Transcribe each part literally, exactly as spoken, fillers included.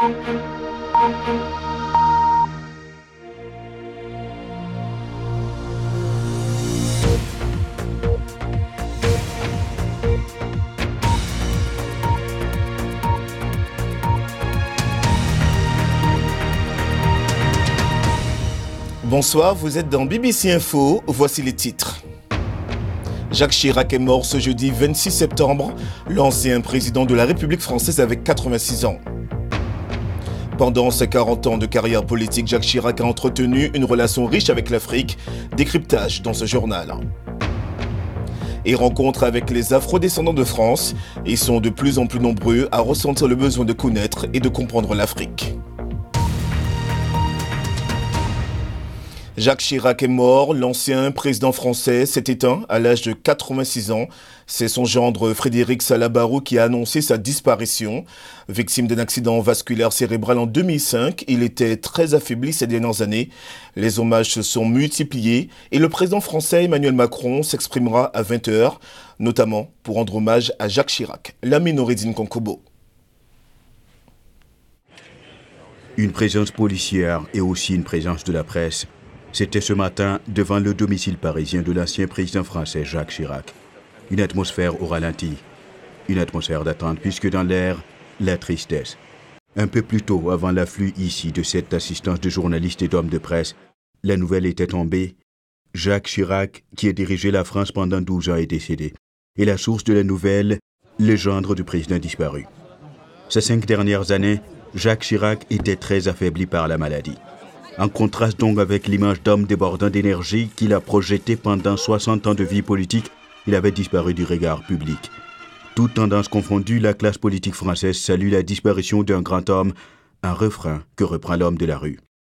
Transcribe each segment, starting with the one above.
Bonsoir, vous êtes dans B B C Info, voici les titres. Jacques Chirac est mort ce jeudi vingt-six septembre, l'ancien président de la République française avec quatre-vingt-six ans. Pendant ses quarante ans de carrière politique, Jacques Chirac a entretenu une relation riche avec l'Afrique, décryptage dans ce journal. Et rencontre avec les afro-descendants de France, ils sont de plus en plus nombreux à ressentir le besoin de connaître et de comprendre l'Afrique. Jacques Chirac est mort, l'ancien président français s'est éteint à l'âge de quatre-vingt-six ans. C'est son gendre Frédéric Salabarou qui a annoncé sa disparition. Victime d'un accident vasculaire cérébral en deux mille cinq, il était très affaibli ces dernières années. Les hommages se sont multipliés et le président français Emmanuel Macron s'exprimera à vingt heures, notamment pour rendre hommage à Jacques Chirac. Lamine Noureddine Konkobo. Une présence policière et aussi une présence de la presse. C'était ce matin devant le domicile parisien de l'ancien président français Jacques Chirac. Une atmosphère au ralenti, une atmosphère d'attente puisque dans l'air, la tristesse. Un peu plus tôt, avant l'afflux ici de cette assistance de journalistes et d'hommes de presse, la nouvelle était tombée. Jacques Chirac, qui a dirigé la France pendant douze ans, est décédé. Et la source de la nouvelle, le gendre du président disparu. Ces cinq dernières années, Jacques Chirac était très affaibli par la maladie. En contraste donc avec l'image d'homme débordant d'énergie qu'il a projeté pendant soixante ans de vie politique, il avait disparu du regard public. Toutes tendances confondues, la classe politique française salue la disparition d'un grand homme, un refrain que reprend l'homme de la rue.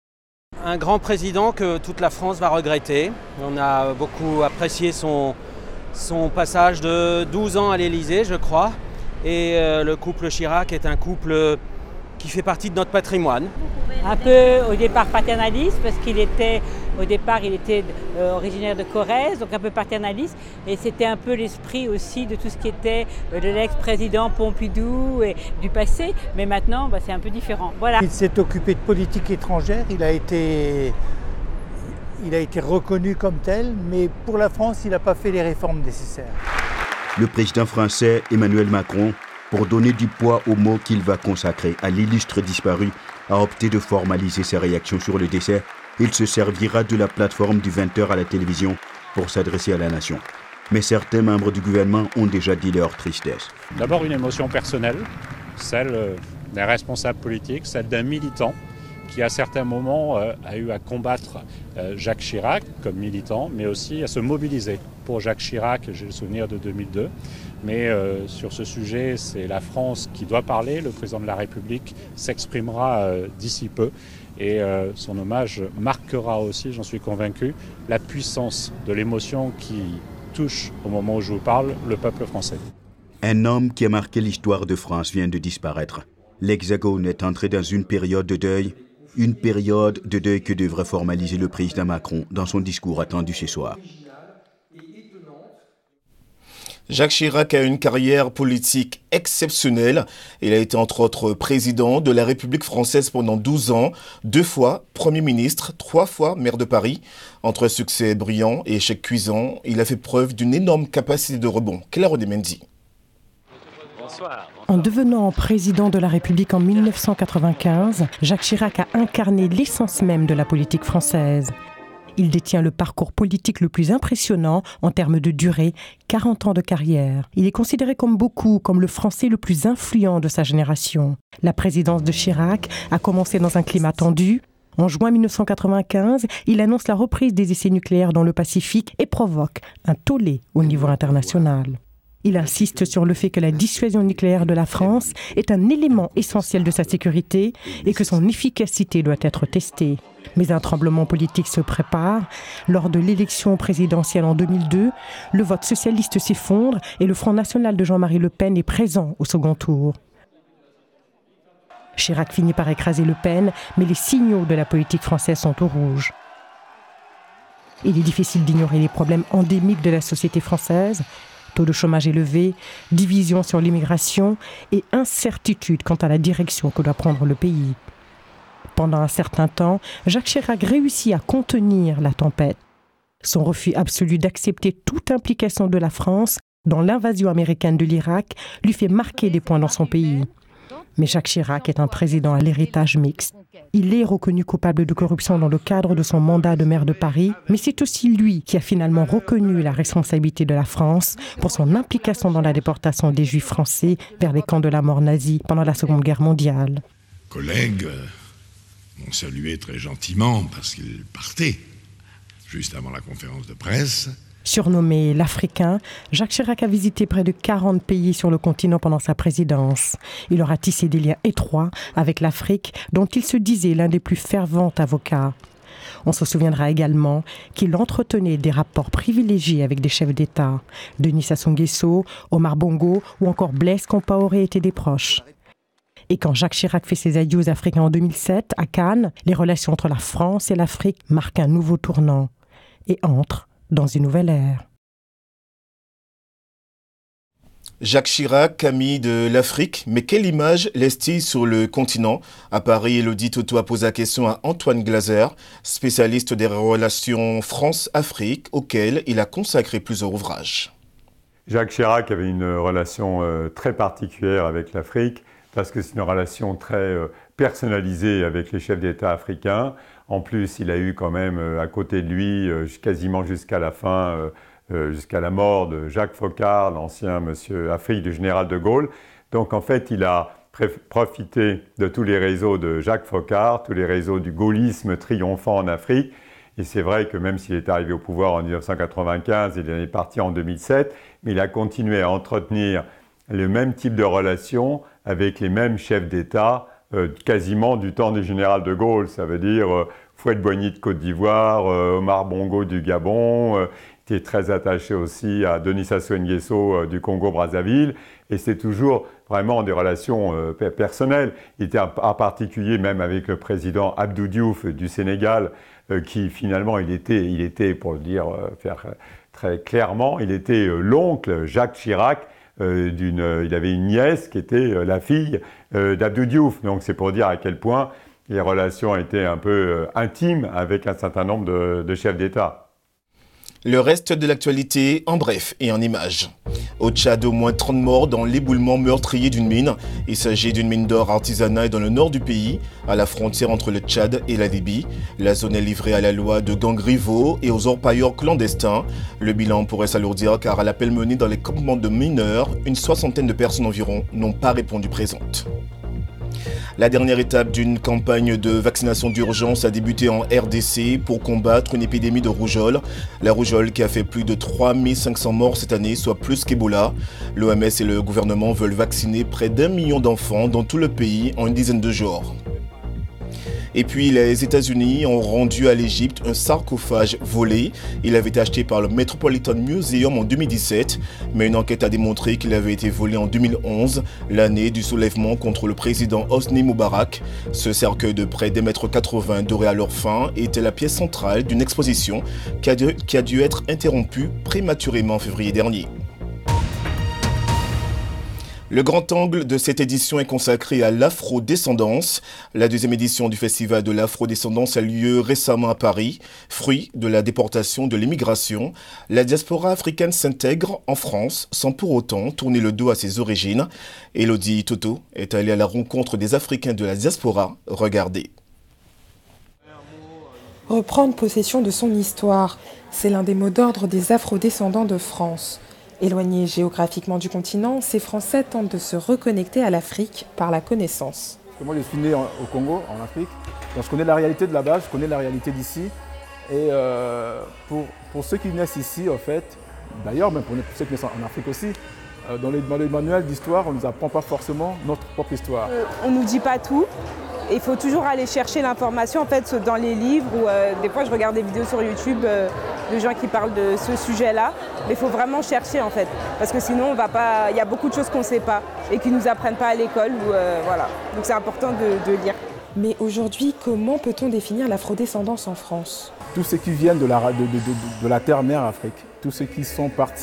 Un grand président que toute la France va regretter. On a beaucoup apprécié son, son passage de douze ans à l'Élysée, je crois. Et euh, le couple Chirac est un couple qui fait partie de notre patrimoine. Un peu au départ paternaliste, parce qu'il était, au départ, il était euh, originaire de Corrèze, donc un peu paternaliste. Et c'était un peu l'esprit aussi de tout ce qui était euh, de l'ex-président Pompidou et du passé. Mais maintenant, bah, c'est un peu différent. Voilà. Il s'est occupé de politique étrangère, il a été, il a été reconnu comme tel, mais pour la France, il n'a pas fait les réformes nécessaires. Le président français Emmanuel Macron, pour donner du poids aux mots qu'il va consacrer à l'illustre disparu, a opté de formaliser ses réactions sur le décès. Il se servira de la plateforme du vingt heures à la télévision pour s'adresser à la nation. Mais certains membres du gouvernement ont déjà dit leur tristesse. D'abord une émotion personnelle, celle d'un responsable politique, celle d'un militant qui à certains moments euh, a eu à combattre euh, Jacques Chirac comme militant, mais aussi à se mobiliser pour Jacques Chirac. J'ai le souvenir de deux mille deux. Mais euh, sur ce sujet, c'est la France qui doit parler. Le président de la République s'exprimera euh, d'ici peu. Et euh, son hommage marquera aussi, j'en suis convaincu, la puissance de l'émotion qui touche, au moment où je vous parle, le peuple français. Un homme qui a marqué l'histoire de France vient de disparaître. L'Hexagone est entré dans une période de deuil. Une période de deuil que devrait formaliser le président Macron dans son discours attendu ce soir. Jacques Chirac a une carrière politique exceptionnelle. Il a été entre autres président de la République française pendant douze ans, deux fois Premier ministre, trois fois maire de Paris. Entre succès brillant et échecs cuisants, il a fait preuve d'une énorme capacité de rebond. Claire Odemendi. Bonsoir. En devenant président de la République en mille neuf cent quatre-vingt-quinze, Jacques Chirac a incarné l'essence même de la politique française. Il détient le parcours politique le plus impressionnant en termes de durée, quarante ans de carrière. Il est considéré comme beaucoup, comme le Français le plus influent de sa génération. La présidence de Chirac a commencé dans un climat tendu. En juin mille neuf cent quatre-vingt-quinze, il annonce la reprise des essais nucléaires dans le Pacifique et provoque un tollé au niveau international. Il insiste sur le fait que la dissuasion nucléaire de la France est un élément essentiel de sa sécurité et que son efficacité doit être testée. Mais un tremblement politique se prépare. Lors de l'élection présidentielle en deux mille deux, le vote socialiste s'effondre et le Front national de Jean-Marie Le Pen est présent au second tour. Chirac finit par écraser Le Pen, mais les signaux de la politique française sont au rouge. Il est difficile d'ignorer les problèmes endémiques de la société française. Taux de chômage élevé, division sur l'immigration et incertitude quant à la direction que doit prendre le pays. Pendant un certain temps, Jacques Chirac réussit à contenir la tempête. Son refus absolu d'accepter toute implication de la France dans l'invasion américaine de l'Irak lui fait marquer des points dans son pays. Mais Jacques Chirac est un président à l'héritage mixte. Il est reconnu coupable de corruption dans le cadre de son mandat de maire de Paris, mais c'est aussi lui qui a finalement reconnu la responsabilité de la France pour son implication dans la déportation des Juifs français vers les camps de la mort nazis pendant la Seconde Guerre mondiale. Collègues m'ont salué très gentiment parce qu'ils partaient juste avant la conférence de presse. Surnommé l'Africain, Jacques Chirac a visité près de quarante pays sur le continent pendant sa présidence. Il aura tissé des liens étroits avec l'Afrique, dont il se disait l'un des plus fervents avocats. On se souviendra également qu'il entretenait des rapports privilégiés avec des chefs d'État. Denis Sassou Nguesso, Omar Bongo ou encore Blaise Compaoré étaient des proches. Et quand Jacques Chirac fait ses adieux aux Africains en deux mille sept, à Cannes, les relations entre la France et l'Afrique marquent un nouveau tournant et entrent dans une nouvelle ère. Jacques Chirac, ami de l'Afrique, mais quelle image laisse-t-il sur le continent? À Paris, Elodie Toto a posé la question à Antoine Glaser, spécialiste des relations France-Afrique, auquel il a consacré plusieurs ouvrages. Jacques Chirac avait une relation euh, très particulière avec l'Afrique, parce que c'est une relation très euh, personnalisée avec les chefs d'État africains. En plus, il a eu quand même euh, à côté de lui, euh, quasiment jusqu'à la fin, euh, euh, jusqu'à la mort de Jacques Foccart, l'ancien monsieur Afrique du général de Gaulle. Donc en fait, il a profité de tous les réseaux de Jacques Foccart, tous les réseaux du gaullisme triomphant en Afrique. Et c'est vrai que même s'il est arrivé au pouvoir en mille neuf cent quatre-vingt-quinze, il est parti en deux mille sept, mais il a continué à entretenir le même type de relations avec les mêmes chefs d'État, euh, quasiment du temps du général de Gaulle. Ça veut dire euh, Fouette-Boigny de Côte d'Ivoire, euh, Omar Bongo du Gabon, euh, qui est très attaché aussi à Denis Sassou Nguesso euh, du Congo-Brazzaville. Et c'est toujours vraiment des relations euh, personnelles. Il était en particulier même avec le président Abdou Diouf du Sénégal, euh, qui finalement, il était, il était, pour le dire euh, faire très clairement, il était euh, l'oncle Jacques Chirac. Euh, d'une, euh, il avait une nièce qui était euh, la fille euh, d'Abdou Diouf. Donc c'est pour dire à quel point les relations étaient un peu euh, intimes avec un certain nombre de, de chefs d'État. Le reste de l'actualité en bref et en images. Au Tchad, au moins trente morts dans l'éboulement meurtrier d'une mine. Il s'agit d'une mine d'or artisanale dans le nord du pays, à la frontière entre le Tchad et la Libye. La zone est livrée à la loi de gangs rivaux et aux orpailleurs clandestins. Le bilan pourrait s'alourdir car à l'appel mené dans les campements de mineurs, une soixantaine de personnes environ n'ont pas répondu présentes. La dernière étape d'une campagne de vaccination d'urgence a débuté en R D C pour combattre une épidémie de rougeole. La rougeole qui a fait plus de trois mille cinq cents morts cette année, soit plus qu'Ebola. L'O M S et le gouvernement veulent vacciner près d'un million d'enfants dans tout le pays en une dizaine de jours. Et puis les États-Unis ont rendu à l'Égypte un sarcophage volé. Il avait été acheté par le Metropolitan Museum en deux mille dix-sept, mais une enquête a démontré qu'il avait été volé en deux mille onze, l'année du soulèvement contre le président Hosni Moubarak. Ce cercueil de près d'un mètre quatre-vingts doré à leur fin était la pièce centrale d'une exposition qui a dû, qui a dû être interrompue prématurément en février dernier. Le grand angle de cette édition est consacré à l'afrodescendance. La deuxième édition du festival de l'afrodescendance a lieu récemment à Paris. Fruit de la déportation de l'immigration, la diaspora africaine s'intègre en France sans pour autant tourner le dos à ses origines. Elodie Toto est allée à la rencontre des Africains de la diaspora. Regardez. Reprendre possession de son histoire, c'est l'un des mots d'ordre des afrodescendants de France. Éloignés géographiquement du continent, ces Français tentent de se reconnecter à l'Afrique par la connaissance. Moi, je suis né au Congo, en Afrique. Donc, je connais la réalité de là-bas, je connais la réalité d'ici. Et euh, pour, pour ceux qui naissent ici, en fait, d'ailleurs, même pour ceux qui naissent en Afrique aussi, euh, dans, les, dans les manuels d'histoire, on ne nous apprend pas forcément notre propre histoire. Euh, on ne nous dit pas tout. Il faut toujours aller chercher l'information en fait, dans les livres ou euh, des fois je regarde des vidéos sur YouTube euh, de gens qui parlent de ce sujet-là. Mais il faut vraiment chercher en fait, parce que sinon on va pas. Il y a beaucoup de choses qu'on ne sait pas et qui ne nous apprennent pas à l'école. Ou, euh, voilà. Donc c'est important de, de lire. Mais aujourd'hui, comment peut-on définir l'afrodescendance en France ? Tous ceux qui viennent de la, de, de, de, de la terre-mère Afrique, tous ceux qui sont partis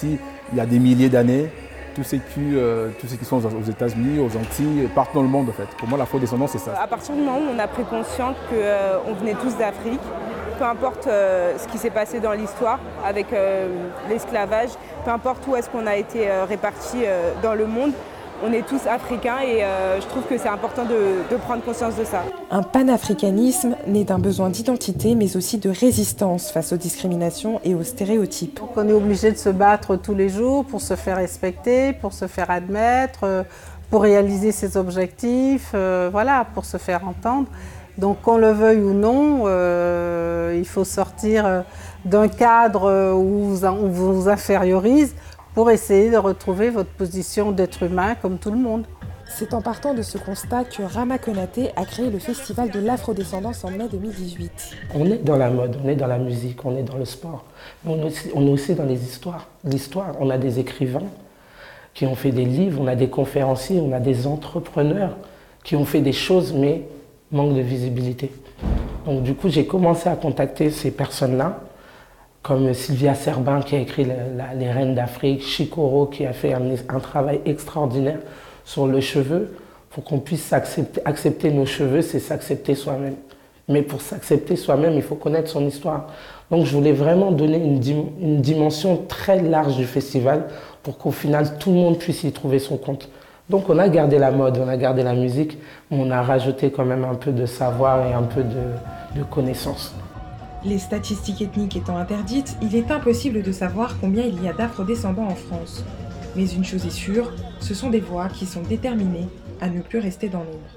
il y a des milliers d'années, tous ceux qui, euh, tous ceux qui sont aux États-Unis, aux Antilles, partout dans le monde en fait. Pour moi, l'afrodescendance, c'est ça. À partir du moment où on a pris conscience qu'on euh, venait tous d'Afrique, peu importe euh, ce qui s'est passé dans l'histoire avec euh, l'esclavage, peu importe où est-ce qu'on a été euh, répartis euh, dans le monde, on est tous africains et euh, je trouve que c'est important de, de prendre conscience de ça. Un panafricanisme né d'un besoin d'identité mais aussi de résistance face aux discriminations et aux stéréotypes. Donc on est obligé de se battre tous les jours pour se faire respecter, pour se faire admettre, pour réaliser ses objectifs, euh, voilà, pour se faire entendre. Donc qu'on le veuille ou non, euh, il faut sortir d'un cadre où on vous infériorise pour essayer de retrouver votre position d'être humain comme tout le monde. C'est en partant de ce constat que Rama Konaté a créé le Festival de l'Afrodescendance en mai deux mille dix-huit. On est dans la mode, on est dans la musique, on est dans le sport, mais on est aussi, on est aussi dans les histoires. L'histoire, on a des écrivains qui ont fait des livres, on a des conférenciers, on a des entrepreneurs qui ont fait des choses, mais manque de visibilité. Donc du coup, j'ai commencé à contacter ces personnes-là, comme Sylvia Serbin qui a écrit la, la, Les Reines d'Afrique, Chikoro qui a fait un, un travail extraordinaire sur le cheveu. Pour qu'on puisse accepter, accepter nos cheveux, c'est s'accepter soi-même. Mais pour s'accepter soi-même, il faut connaître son histoire. Donc je voulais vraiment donner une, dim une dimension très large du festival pour qu'au final, tout le monde puisse y trouver son compte. Donc on a gardé la mode, on a gardé la musique, mais on a rajouté quand même un peu de savoir et un peu de, de connaissances. Les statistiques ethniques étant interdites, il est impossible de savoir combien il y a d'afrodescendants en France. Mais une chose est sûre, ce sont des voix qui sont déterminées à ne plus rester dans l'ombre.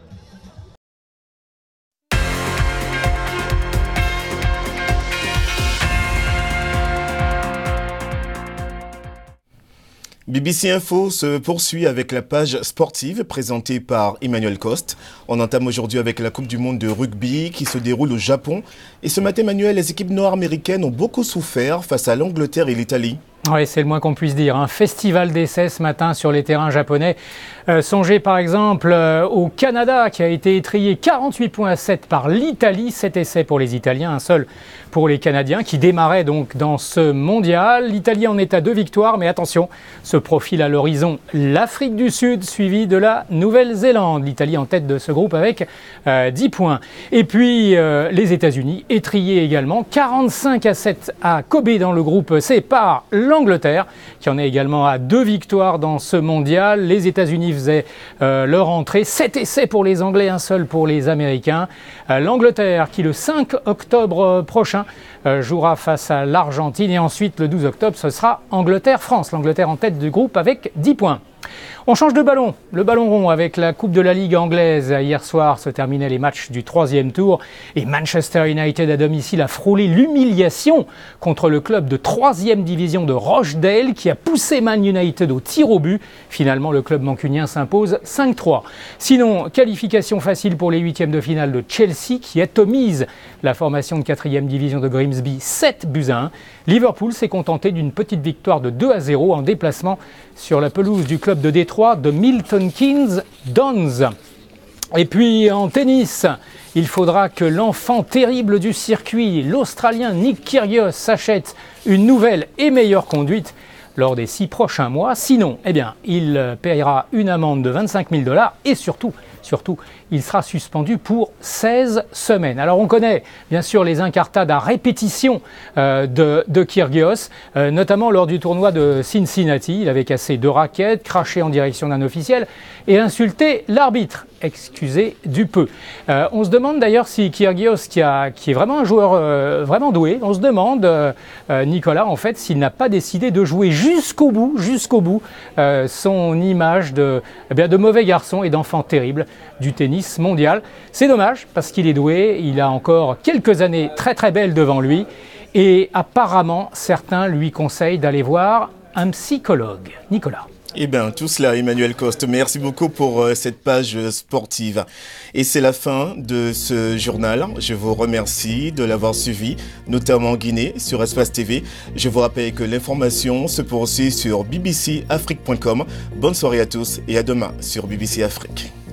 B B C Info se poursuit avec la page sportive présentée par Emmanuel Coste. On entame aujourd'hui avec la Coupe du Monde de rugby qui se déroule au Japon. Et ce matin, Emmanuel, les équipes nord-américaines ont beaucoup souffert face à l'Angleterre et l'Italie. Oui, c'est le moins qu'on puisse dire. Un festival d'essais ce matin sur les terrains japonais. Euh, songez par exemple euh, au Canada qui a été étrillé quarante-huit points à sept par l'Italie. sept essais pour les Italiens, un seul pour les Canadiens qui démarraient donc dans ce mondial. L'Italie en est à deux victoires, mais attention, se profile à l'horizon l'Afrique du Sud suivie de la Nouvelle-Zélande. L'Italie en tête de ce groupe avec euh, dix points. Et puis euh, les États-Unis étrillés également. quarante-cinq à sept à Kobe dans le groupe C par l'Angleterre qui en est également à deux victoires dans ce mondial. Les États-Unis faisaient euh, leur entrée. sept essais pour les Anglais, un seul pour les Américains. Euh, L'Angleterre qui le cinq octobre prochain euh, jouera face à l'Argentine et ensuite le douze octobre ce sera Angleterre-France. L'Angleterre en tête du groupe avec dix points. On change de ballon, le ballon rond avec la Coupe de la Ligue anglaise. Hier soir se terminaient les matchs du troisième tour et Manchester United à domicile a frôlé l'humiliation contre le club de troisième division de Rochdale qui a poussé Man United au tir au but. Finalement, le club mancunien s'impose cinq trois. Sinon, qualification facile pour les huitièmes de finale de Chelsea qui atomise la formation de quatrième division de Grimsby sept buts à un. Liverpool s'est contenté d'une petite victoire de deux à zéro en déplacement sur la pelouse du club de Détroit de Milton Keynes Dons. Et puis en tennis, il faudra que l'enfant terrible du circuit, l'Australien Nick Kyrgios, s'achète une nouvelle et meilleure conduite lors des six prochains mois. Sinon, eh bien, il paiera une amende de vingt-cinq mille dollars et surtout, surtout, il sera suspendu pour seize semaines. Alors on connaît bien sûr les incartades à répétition euh, de, de Kyrgios, euh, notamment lors du tournoi de Cincinnati. Il avait cassé deux raquettes, craché en direction d'un officiel et insulté l'arbitre. Excusez du peu. Euh, on se demande d'ailleurs si Kyrgios, qui, a, qui est vraiment un joueur euh, vraiment doué, on se demande, euh, euh, Nicolas, en fait, s'il n'a pas décidé de jouer jusqu'au bout, jusqu'au bout, euh, son image de, eh bien, de mauvais garçon et d'enfant terrible du tennis mondial. C'est dommage parce qu'il est doué, il a encore quelques années très très belles devant lui et apparemment certains lui conseillent d'aller voir un psychologue. Nicolas. Eh bien, tout cela, Emmanuel Coste. Merci beaucoup pour euh, cette page sportive. Et c'est la fin de ce journal. Je vous remercie de l'avoir suivi, notamment en Guinée, sur Espace T V. Je vous rappelle que l'information se poursuit sur b b c afrique point com. Bonne soirée à tous et à demain sur B B C Afrique.